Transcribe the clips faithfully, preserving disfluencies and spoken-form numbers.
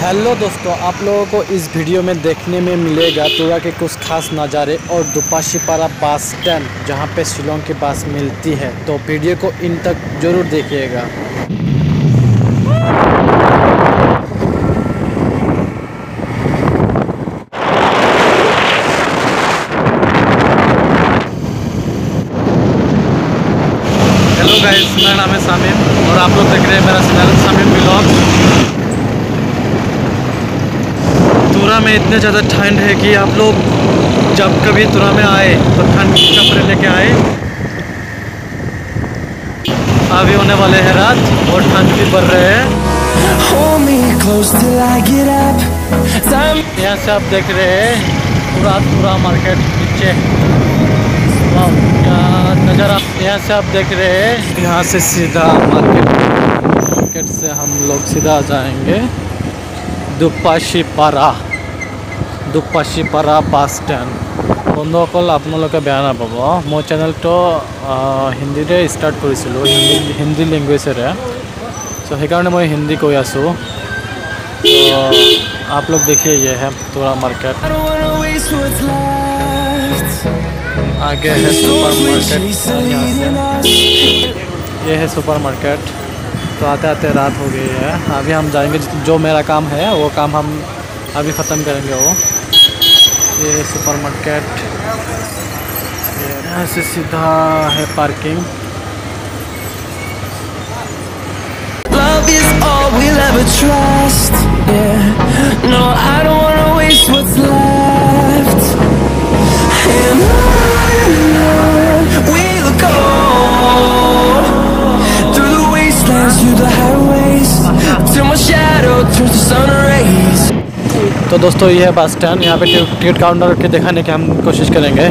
Hello दोस्तों, आप लोगों को इस वीडियो में देखने में मिलेगा तुरा के कुछ खास नज़ारे और दुपाशीपारा बस स्टैंड जहां पे शिलोंग की बस मिलती है। तो वीडियो को इन तक ज़रूर देखिएगा। हेलो गाइस, मेरा नाम है सामिम और आप लोग देख रहे हैं मेरा चैनल सामिम ब्लॉग्स। तुरा में इतने ज़्यादा ठंड है कि आप लोग जब कभी तुरा में आए तो ठंड के कपड़े लेके आए। अभी होने वाले हैं रात और ठंड भी बढ़ रहे हैं। यहाँ से आप देख रहे हैं पूरा तुरा मार्केट नीचे। क्या नज़ारा, यहाँ से आप देख रहे हैं। यहाँ से सीधा मार्केट मार्केट से हम लोग सीधा जाएंगे दुपाशीपारा दुपाशीपारा बस स्टैंड। বন্ধুসকল, আপোনালোকে বেয়া নাপাব, মোৰ চেনেলটো হিন্দীৰে ষ্টাৰ্ট কৰিছিলোঁ, হিন্দী হিন্দী লেংগুৱেজেৰে। চ' সেইকাৰণে মই হিন্দী কৈ আছোঁ। तो आप लोग देखिए, ये है तुरा मार्केट। आगे है सुपर मार्केट, ये है सुपर मार्केट। तो आते आते रात हो गई है। अभी हम जाएंगे, जो मेरा काम है वो काम हम अभी ख़त्म करेंगे। वो ये है सुपर मार्केट। यहाँ से सीधा है parking. Love is all we'll ever trust. Yeah. No, I don't wanna waste what's left. And on we'll go through the wastelands, through the highways, till my shadow turns to sun rays. तो दोस्तों, ये है bus stand. यहाँ पे ticket counter के दिखाने की हम कोशिश करेंगे।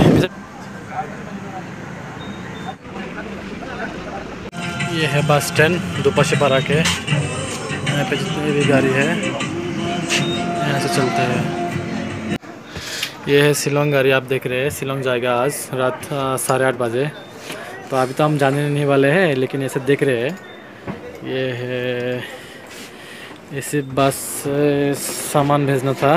ये है बस स्टैंड दुपाशीपारा के। यहाँ पे जितनी भी गाड़ी है यहाँ से चलते हैं। ये है शिलोंग गाड़ी, आप देख रहे हैं। शिलोंग जाएगा आज रात साढ़े आठ बजे। तो अभी तो हम जाने नहीं वाले हैं, लेकिन ऐसे देख रहे हैं। ये है, इसी बस से सामान भेजना था।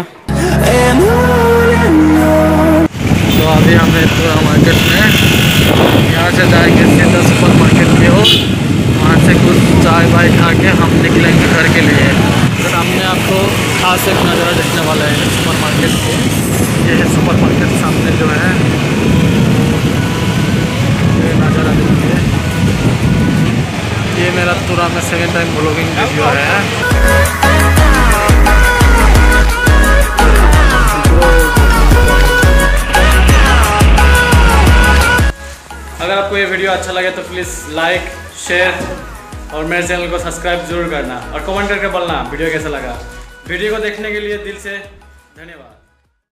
तो अभी हम हैं पूरा मार्केट में। यहाँ से जाएंगे सीधा सुपर मार्केट की ओर। वहाँ से कुछ चाय वाय खा के हम निकलेंगे घर के लिए। तो सामने आपको खास एक नज़ारा देखने वाला है सुपर मार्केट के। ये है सुपर मार्केट सामने जो है, ये नज़ारा देखिए। ये मेरा तुरा में सेकेंड टाइम ब्लॉगिंग वीडियो है। अगर आपको ये वीडियो अच्छा लगे तो प्लीज़ लाइक, शेयर और मेरे चैनल को सब्सक्राइब जरूर करना और कमेंट करके बोलना वीडियो कैसा लगा। वीडियो को देखने के लिए दिल से धन्यवाद।